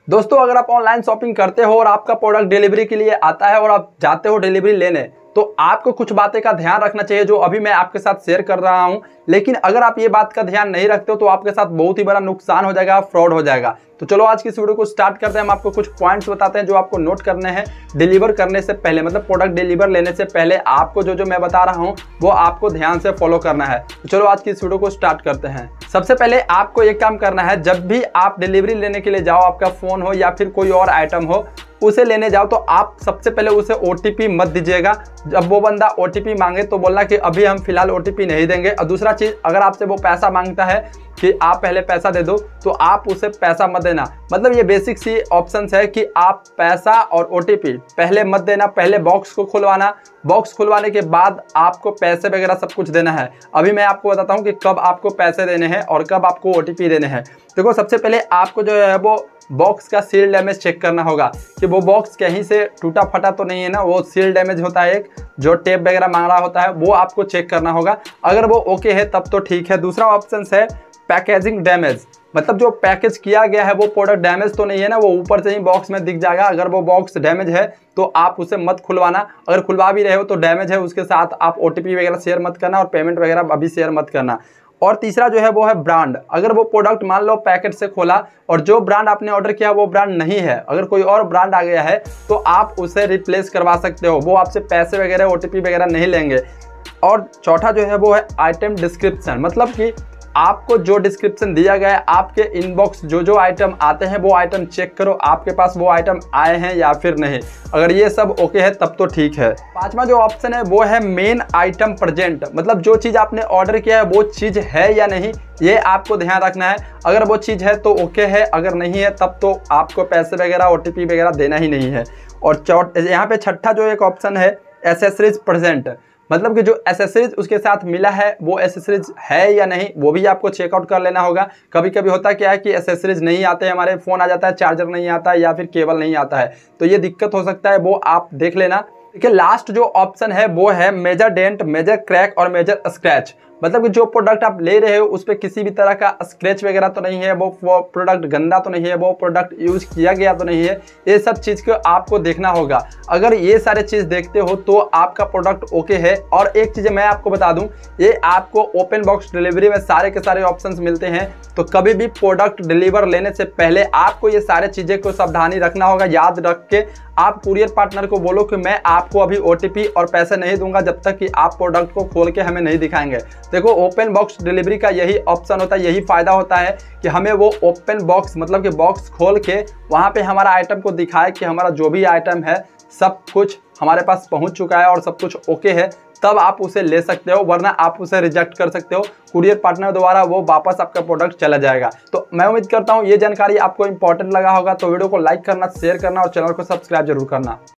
दोस्तों अगर आप ऑनलाइन शॉपिंग करते हो और आपका प्रोडक्ट डिलीवरी के लिए आता है और आप जाते हो डिलीवरी लेने, तो आपको कुछ बातें का ध्यान रखना चाहिए जो अभी मैं आपके साथ शेयर कर रहा हूं। लेकिन अगर आप ये बात का ध्यान नहीं रखते हो तो आपके साथ बहुत ही बड़ा नुकसान हो जाएगा, फ्रॉड हो जाएगा। तो चलो आज की इस वीडियो को स्टार्ट करते हैं। हम आपको कुछ पॉइंट्स बताते हैं जो आपको नोट करने हैं डिलीवर करने से पहले, मतलब प्रोडक्ट डिलीवर लेने से पहले आपको जो मैं बता रहा हूं वो आपको ध्यान से फॉलो करना है। तो चलो आज की इस वीडियो को स्टार्ट करते हैं। सबसे पहले आपको एक काम करना है, जब भी आप डिलीवरी लेने के लिए जाओ, आपका फोन हो या फिर कोई और आइटम हो उसे लेने जाओ, तो आप सबसे पहले उसे OTP मत दीजिएगा। जब वो बंदा OTP मांगे तो बोलना कि अभी हम फिलहाल OTP नहीं देंगे। और दूसरा चीज, अगर आपसे वो पैसा मांगता है कि आप पहले पैसा दे दो, तो आप उसे पैसा मत देना। मतलब ये बेसिक सी ऑप्शंस है कि आप पैसा और OTP पहले मत देना। पहले बॉक्स को खुलवाना, बॉक्स खुलवाने के बाद आपको पैसे वगैरह सब कुछ देना है। अभी मैं आपको बताता हूँ कि कब आपको पैसे देने हैं और कब आपको OTP देने हैं। देखो, सबसे पहले आपको जो है वो बॉक्स का सील डैमेज चेक करना होगा कि वो बॉक्स कहीं से टूटा फटा तो नहीं है ना। वो सील डैमेज होता है, एक जो टेप वगैरह मांग रहा होता है, वो आपको चेक करना होगा। अगर वो ओके है तब तो ठीक है। दूसरा ऑप्शन है पैकेजिंग डैमेज, मतलब जो पैकेज किया गया है वो प्रोडक्ट डैमेज तो नहीं है ना, वो ऊपर से ही बॉक्स में दिख जाएगा। अगर वो बॉक्स डैमेज है तो आप उसे मत खुलवाना। अगर खुलवा भी रहे हो तो डैमेज है, उसके साथ आप OTP वगैरह शेयर मत करना और पेमेंट वगैरह अभी शेयर मत करना। और तीसरा जो है वो है ब्रांड। अगर वो प्रोडक्ट मान लो पैकेट से खोला और जो ब्रांड आपने ऑर्डर किया वो ब्रांड नहीं है, अगर कोई और ब्रांड आ गया है तो आप उसे रिप्लेस करवा सकते हो। वो आपसे पैसे वगैरह OTP वगैरह नहीं लेंगे। और चौथा जो है वो है आइटम डिस्क्रिप्शन, मतलब कि आपको जो डिस्क्रिप्शन दिया गया है, आपके इनबॉक्स जो आइटम आते हैं वो आइटम चेक करो, आपके पास वो आइटम आए हैं या फिर नहीं। अगर ये सब ओके है तब तो ठीक है। पांचवा जो ऑप्शन है वो है मेन आइटम प्रेजेंट, मतलब जो चीज़ आपने ऑर्डर किया है वो चीज़ है या नहीं, ये आपको ध्यान रखना है। अगर वो चीज़ है तो ओके है, अगर नहीं है तब तो आपको पैसे वगैरह OTP वगैरह देना ही नहीं है। और यहाँ पे छठा जो एक ऑप्शन है एसेसरीज प्रेजेंट, मतलब कि जो एसेसरीज उसके साथ मिला है वो एसेसरीज है या नहीं, वो भी आपको चेकआउट कर लेना होगा। कभी कभी होता क्या है कि एसेसरीज नहीं आते हैं, हमारे फ़ोन आ जाता है, चार्जर नहीं आता है या फिर केबल नहीं आता है, तो ये दिक्कत हो सकता है, वो आप देख लेना। देखिए, लास्ट जो ऑप्शन है वो है मेजर डेंट, मेजर क्रैक और मेजर स्क्रैच, मतलब कि जो प्रोडक्ट आप ले रहे हो उस पर किसी भी तरह का स्क्रैच वगैरह तो नहीं है, वो प्रोडक्ट गंदा तो नहीं है, वो प्रोडक्ट यूज किया गया तो नहीं है, ये सब चीज़ को आपको देखना होगा। अगर ये सारे चीज़ देखते हो तो आपका प्रोडक्ट ओके है। और एक चीज़ मैं आपको बता दूं, ये आपको ओपन बॉक्स डिलीवरी में सारे के सारे ऑप्शंस मिलते हैं। तो कभी भी प्रोडक्ट डिलीवर लेने से पहले आपको ये सारे चीज़ें को सावधानी रखना होगा। याद रख के आप कुरियर पार्टनर को बोलो कि मैं आपको अभी OTP और पैसे नहीं दूंगा जब तक कि आप प्रोडक्ट को खोल के हमें नहीं दिखाएंगे। देखो, ओपन बॉक्स डिलीवरी का यही ऑप्शन होता है, यही फायदा होता है कि हमें वो ओपन बॉक्स, मतलब कि बॉक्स खोल के वहाँ पे हमारा आइटम को दिखाए कि हमारा जो भी आइटम है सब कुछ हमारे पास पहुँच चुका है और सब कुछ ओके है, तब आप उसे ले सकते हो, वरना आप उसे रिजेक्ट कर सकते हो। कुरियर पार्टनर द्वारा वो वापस आपका प्रोडक्ट चला जाएगा। तो मैं उम्मीद करता हूँ ये जानकारी आपको इंपॉर्टेंट लगा होगा। तो वीडियो को लाइक करना, शेयर करना और चैनल को सब्सक्राइब जरूर करना।